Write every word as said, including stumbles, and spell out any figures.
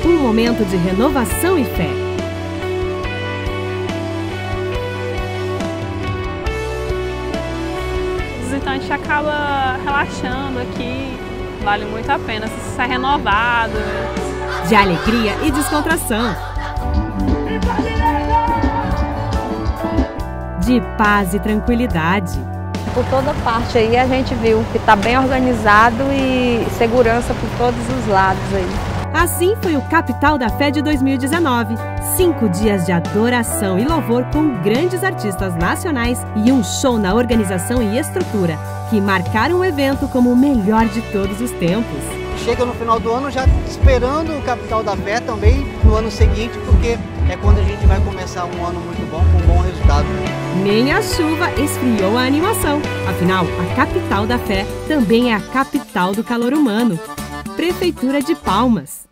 Um momento de renovação e fé. Então a gente acaba relaxando aqui, vale muito a pena, se sai renovado. De alegria e descontração. De paz e tranquilidade. Por toda parte aí a gente viu que está bem organizado e segurança por todos os lados aí. Assim foi o Capital da Fé de dois mil e dezenove. Cinco dias de adoração e louvor com grandes artistas nacionais e um show na organização e estrutura, que marcaram o evento como o melhor de todos os tempos. Chega no final do ano já esperando o Capital da Fé também no ano seguinte, porque é quando a gente vai começar um ano muito bom, com um bom resultado. Nem a chuva esfriou a animação. Afinal, a Capital da Fé também é a capital do calor humano. Prefeitura de Palmas.